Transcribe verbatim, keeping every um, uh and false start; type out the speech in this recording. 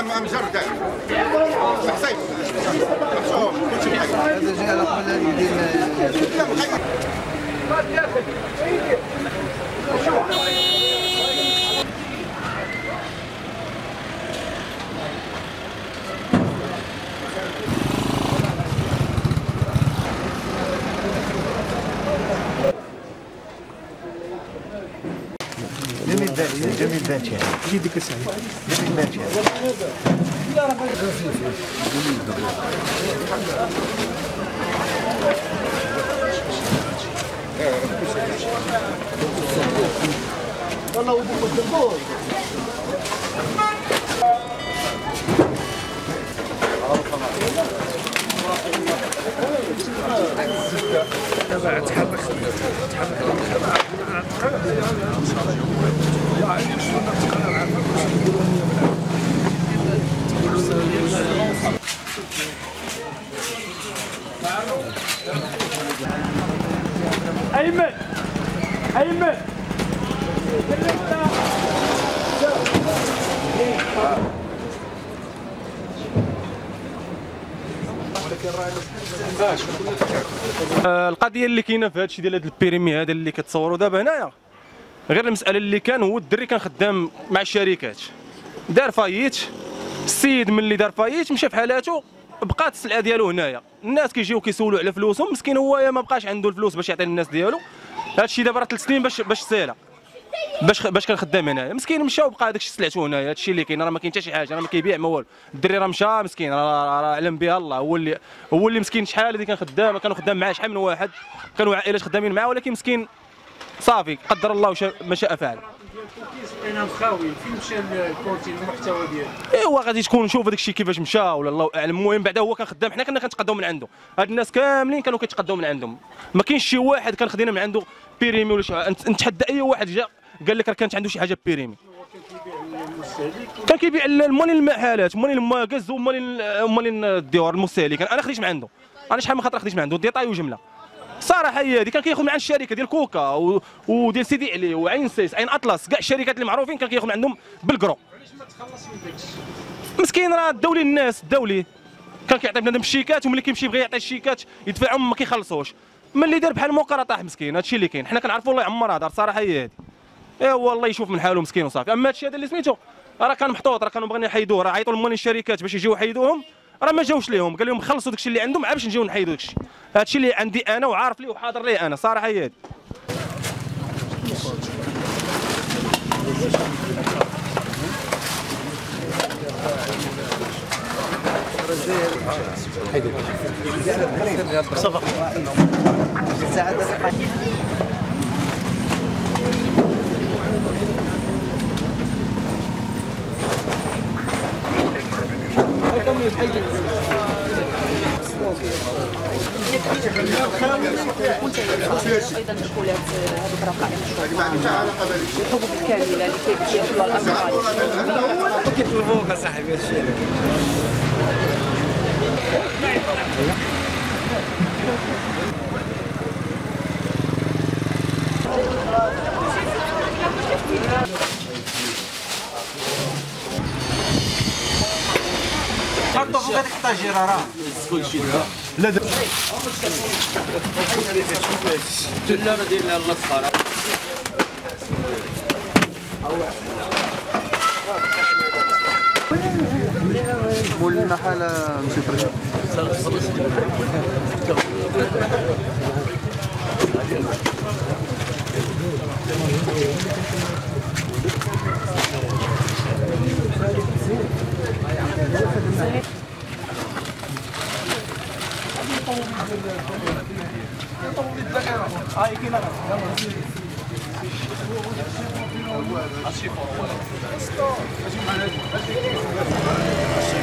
لا ما مجرد حسين شوف كلشي محيد هذا جاي على قبل ديال لا محيد جميل ذاتي جميل ذاتي يديك سعيد جميل ذاتي والله ودك الدبور تحرك تحرك أيمن أيمن القضيه اللي كاينه في هذا الشيء ديال هذا البيريمي هذا اللي كتصوروا دابا هنايا، غير المساله اللي كان هو الدري كان خدام مع الشركات، دار فايت. السيد ملي دار فايت مشى في حالاته، بقات السلعه ديالو هنايا، الناس كيجيو كيسولوا على فلوسهم، مسكين هو ما بقاش عنده الفلوس باش يعطي للناس ديالو. هذا الشيء دابا راه ثلاث سنين باش باش سالا باش باش كان خدام هنايا، مسكين مشى وبقى هذاك الشيء سلعته هنايا. هذا الشيء اللي كاين راه ما كاين حتى شي حاجه، راه ما كيبيع ما والو. الدري راه مشى مسكين، راه راه علم بها الله. هو اللي هو اللي مسكين شحال هذه كان خدام، كانوا خدام معاه شحال من واحد، كانوا عائلات خدامين معاه، ولكن مسكين صافي قدر الله ما شاء فعل. انا مخاوي فين مشى الكونتين المحتوى ديالو؟ ايوا غادي تكون نشوف هذاك الشيء كيفاش مشى ولا الله اعلم. المهم بعدا هو كان خدام، حنا كنا كنتقداو من عنده، هاد الناس كاملين كانوا كيتقداو من عندهم، ما كاينش شي واحد كان خدينا من عنده بيريمي ولا شي. نتحدى اي واحد جا قال لك راه كانت عنده شي حاجه بيريمي. كان كيبيع مالين المحلات، مالين الماكاز، ومالين مالين الديور المستهلك. انا خديت من عنده، انا شحال من خاطر خديت من عنده ديطاي وجمله. صراحه هي هذه كان كياخذ من عند الشركه ديال كوكا و... وديال سيدي علي وعين سيس عين اطلس، كاع الشركات اللي معروفين كان كياخذ من عندهم بالكرو. علاش ما تخلص من داك الشيء؟ مسكين راه الدولي الناس الدولي كان كيعطي بنادم الشيكات، وملي كيمشي يبغي يعطي الشيكات يدفعهم ما كيخلصوش. ملي دار بحال موقع طاح مسكين. هادشي اللي كاين، حنا كنعرفوا الله يعمر هذا. الصراحه هي هذه ايوا الله يشوف من حاله مسكين وصافي. اما هادشي هذا اللي سميتو راه كان محطوط، راه كانوا بغينا يحيدوه، راه عيطوا لمالين الشركات باش يجيو يحيدوهم، راه ما جاوش ليهم، قال لهم خلصوا داكشي اللي عندهم عاد باش نجيو نحيدوا داكشي. هادشي اللي عندي انا وعارف ليه وحاضر ليه انا. صراحه هي هذه. ايضا مشغولات هذوك راه قائمين الحبوب الكامله اللي كيبيعوا الامراض كيطلبوك اصاحبي هادشي. حطوا فوق هذيك الطاجيره راه كلشي لا لا لا راه داير لها الصراحه. مولنا حاله مشي فرجه هاي كاينه